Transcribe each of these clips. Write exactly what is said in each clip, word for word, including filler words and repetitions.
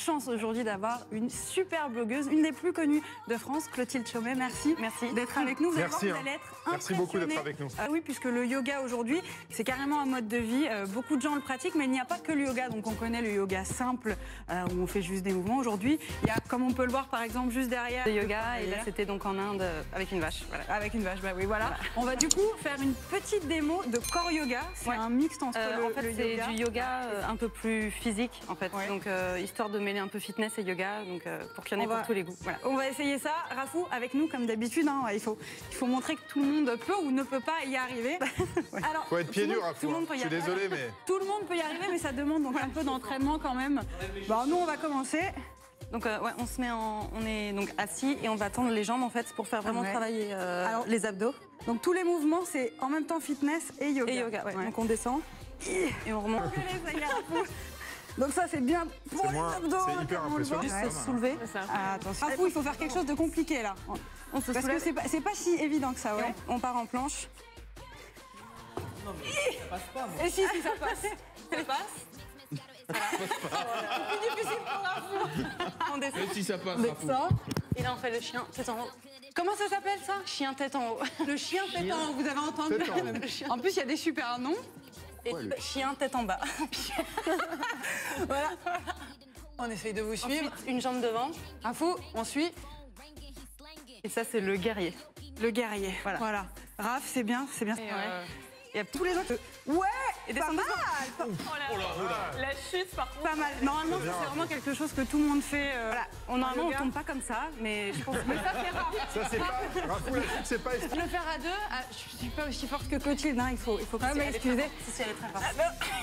Chance aujourd'hui d'avoir une super blogueuse, une des plus connues de France, Clotilde Chaumet. Merci, merci d'être avec nous. Vous allez Merci, voir, vous hein. allez être Merci beaucoup d'être avec nous. Ah oui, puisque le yoga aujourd'hui, c'est carrément un mode de vie. Euh, beaucoup de gens le pratiquent, mais il n'y a pas que le yoga. Donc on connaît le yoga simple, euh, où on fait juste des mouvements. Aujourd'hui, il y a, comme on peut le voir par exemple, juste derrière. Le yoga, et là c'était donc en Inde avec une vache. Voilà. Avec une vache, bah oui, voilà. voilà. On va du coup faire une petite démo de corps yoga. C'est ouais. un mixte entre euh, le, en fait, le c'est yoga. du yoga euh, un peu plus physique, en fait. Ouais. Donc euh, histoire de mêler un peu fitness et yoga, donc euh, pour qu'il y en ait va... pour tous les goûts. Voilà. On va essayer ça. Rafou, avec nous comme d'habitude. Hein, il faut, il faut montrer que tout le monde peut ou ne peut pas y arriver. ouais. Alors, faut être pieds nus, Rafou. Hein. Je suis désolé, mais tout le monde peut y arriver, mais ça demande donc un peu d'entraînement quand même. Bon, nous, on va commencer. Donc euh, ouais, on se met en, on est donc assis et on va tendre les jambes en fait pour faire vraiment ouais. travailler euh, Alors, les abdos. Donc tous les mouvements, c'est en même temps fitness et yoga. Et yoga, ouais. Ouais. Donc on descend et on remonte. Donc ça c'est bien pour les abdos. C'est hyper impressionnant. Juste se soulever. Ah, attention. Rafou, il faut faire quelque chose de compliqué là. On se Parce soulève. que c'est pas, pas si évident que ça, ouais. On, on part en planche. Non mais ça passe pas. Moi. Et si, si ça passe. Ça passe. Voilà. C'est plus difficile pour Rafou. On descend. Et si ça passe, Rafou. Et là on fait le chien tête en haut. Comment ça s'appelle ça? Chien tête en haut. Le chien tête en haut, vous avez entendu? En plus il y a des super noms. Et ouais, chien tête en bas. Voilà. On essaye de vous suivre. Ensuite, une jambe devant. Rafou, on suit. Et ça c'est le guerrier. Le guerrier. Voilà. voilà. Raph, c'est bien, c'est bien. Et euh... Il y a tous les autres. Ouais, et pas mal. Oh là, oh là, oh là. La chute par contre. Pas mal. Normalement, c'est vraiment quelque chose que tout le monde fait. Euh, voilà. On normalement on tombe pas comme ça, mais je pense que ça c'est rare. Ça c'est pas. Rafou, la chute c'est pas. Le faire à deux, ah, je suis pas aussi forte que Clotilde. Hein, il faut, il faut quand même m'excuser. Si, si, elle est très forte.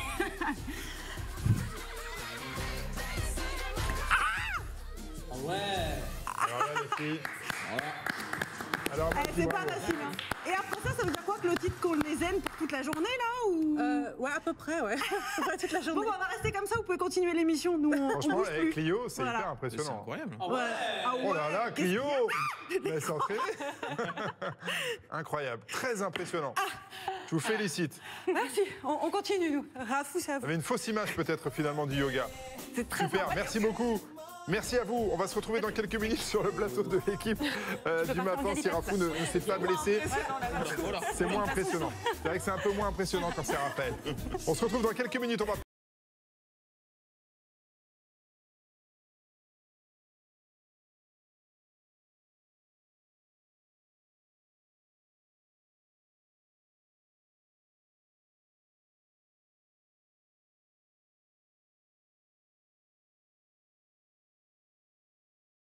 Ah ouais. Alors là les filles. Voilà. Alors, eh, c'est pas facile. Hein. Et après ça, ça veut dire quoi, Clotilde, qu'on les aime pour toute la journée, là ou... euh, Ouais, à peu près, ouais. toute la journée. Bon, bah, on va rester comme ça, vous pouvez continuer l'émission. Nous, on, franchement, on bouge avec plus. Clio, c'est voilà. hyper impressionnant. C'est incroyable. Ah ouais. Ah ouais. Oh là là, Clio laisse entrer. Incroyable, très impressionnant. Ah. Je vous félicite. Merci, on, on continue, nous. Rafou, ça... Vous avez une fausse image, peut-être, finalement, du yoga. C'est très super, merci beaucoup. Merci à vous. On va se retrouver dans quelques minutes sur le plateau de l'équipe euh, du matin si Rafou ne, ne s'est pas blessé. C'est moins impressionnant. C'est vrai que c'est un peu moins impressionnant quand c'est Raphaël. On se retrouve dans quelques minutes. On va